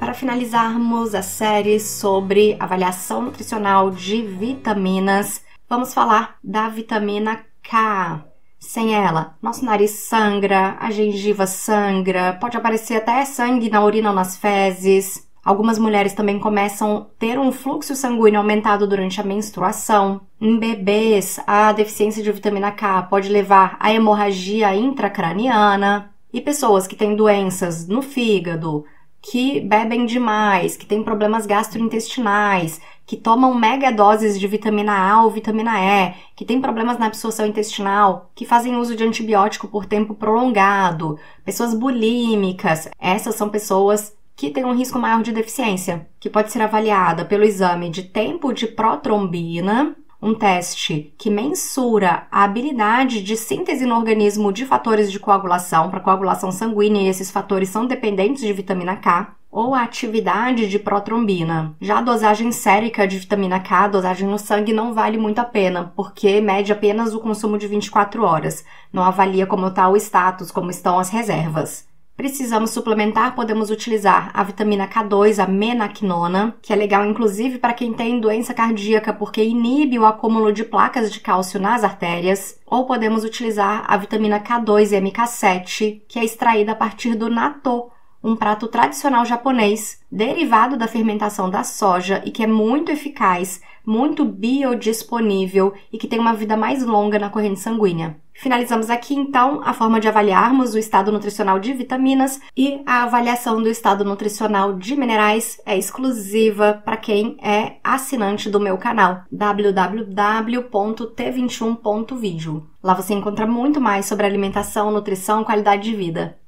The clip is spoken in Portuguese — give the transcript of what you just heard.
Para finalizarmos a série sobre avaliação nutricional de vitaminas, vamos falar da vitamina K. Sem ela, nosso nariz sangra, a gengiva sangra, pode aparecer até sangue na urina ou nas fezes. Algumas mulheres também começam a ter um fluxo sanguíneo aumentado durante a menstruação. Em bebês, a deficiência de vitamina K pode levar à hemorragia intracraniana. E pessoas que têm doenças no fígado, que bebem demais, que têm problemas gastrointestinais, que tomam megadoses de vitamina A ou vitamina E, que têm problemas na absorção intestinal, que fazem uso de antibiótico por tempo prolongado, pessoas bulímicas, essas são pessoas que têm um risco maior de deficiência, que pode ser avaliada pelo exame de tempo de protrombina, um teste que mensura a habilidade de síntese no organismo de fatores de coagulação para coagulação sanguínea, e esses fatores são dependentes de vitamina K, ou a atividade de protrombina. Já a dosagem sérica de vitamina K, a dosagem no sangue, não vale muito a pena, porque mede apenas o consumo de 24 horas, não avalia como está o status, como estão as reservas. Precisamos suplementar, podemos utilizar a vitamina K2, a menaquinona, que é legal inclusive para quem tem doença cardíaca, porque inibe o acúmulo de placas de cálcio nas artérias. Ou podemos utilizar a vitamina K2 MK7, que é extraída a partir do natto, um prato tradicional japonês, derivado da fermentação da soja e que é muito eficaz, muito biodisponível e que tem uma vida mais longa na corrente sanguínea. Finalizamos aqui, então, a forma de avaliarmos o estado nutricional de vitaminas, e a avaliação do estado nutricional de minerais é exclusiva para quem é assinante do meu canal, www.t21.video. Lá você encontra muito mais sobre alimentação, nutrição e qualidade de vida.